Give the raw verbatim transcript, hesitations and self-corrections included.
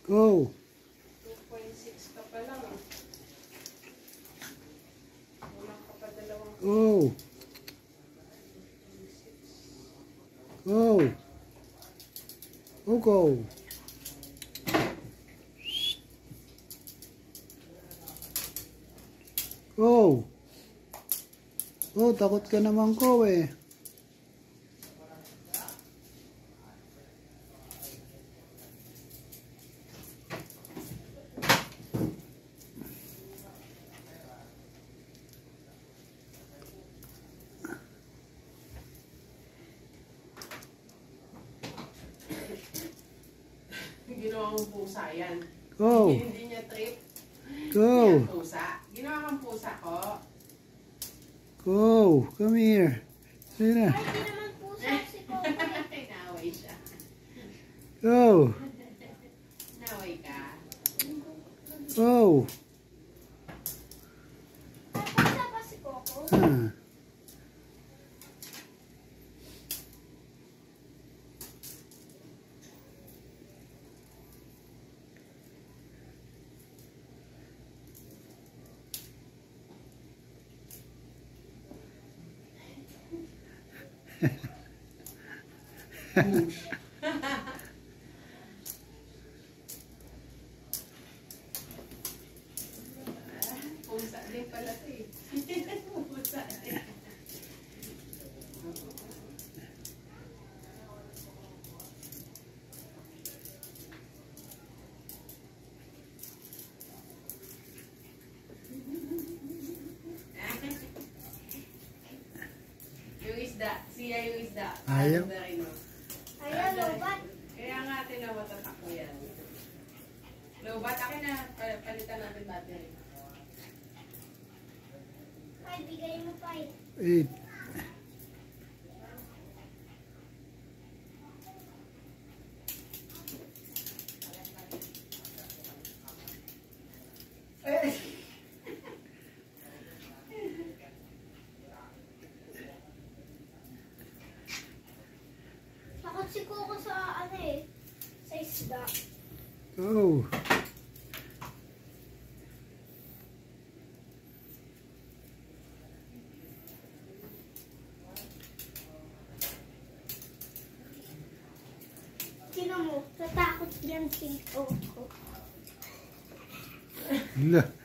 Go. two point six ka pa lang. Wala ka pa dalawang. Go. Go. Go, go. Go. Oh, takot ka naman ko eh. Ginawa mong pusa yan. Go. Hindi niya trip. Go. Yan, pusa. Ginawa kang pusa ko. Go. Come here. Say na. Ay, di naman pusa si Coco. Naway siya. Go. Naway ka. Go. Ay, pusa pa si Coco. Ah. Push. Pusa din pala ito eh. Pusa din. Yung isda. Siya yung isda. Ayaw. Ayan, lobat. Kaya nga atin na matatakbo yan. Lobat, akin na. Palitan natin battery. Ay, bigay mo pa eh. Eight. Takot si Coco sa ano eh. Sa isda. Go. Sino mo? Natakot yan si Coco. La.